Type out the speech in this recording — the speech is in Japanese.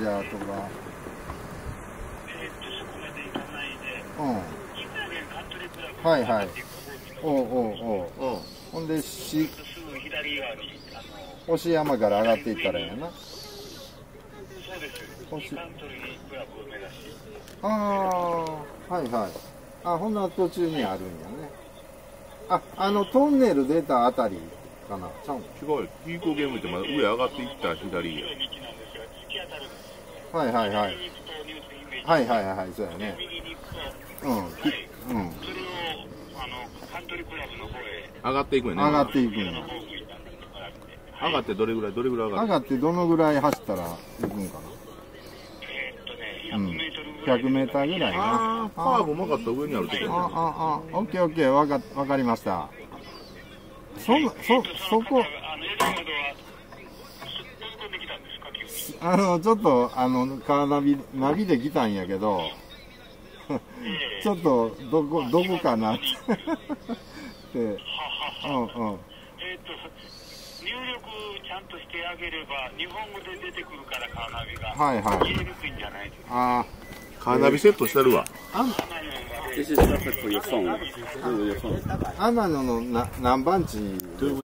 ャーとか。 そこまで行かないで、 うん。 カントリークラブはいはい。おうおうおう。 うん。 ほんで、 すぐ左側に、 押山から上がっていったらええやな。 そうです。カントリークラブを目指し。 ああ、はいはい。あ、ほんなら途中にあるんやね。あ、トンネル出たあたりかな。ちゃうん。 違うよ。ピーコゲームってまだ上上がっていったら左や。 はいはいはい。はいはいはい、そうやね。うん。うん。 それをカントリークラブの方へ上がっていくよね。 上がっていくんや。 上がってどれぐらい上がる？ 上がってどのぐらい走ったら行くんかな。うん。100メーターぐらいな。 ああ、カーブうまかった上にあるところ。 オッケーオッケー、わかりました。そこ、ちょっと、カーナビで来たんやけど、ちょっと、どこかなって。で、うんうん。 入力ちゃんとしてあげれば、日本語で出てくるからカーナビが。 はいはい。 入れにくいんじゃないですか。 ああ。 カーナビセットしてるわ。 This is perfect for your phone. For your phone. 天野の何番地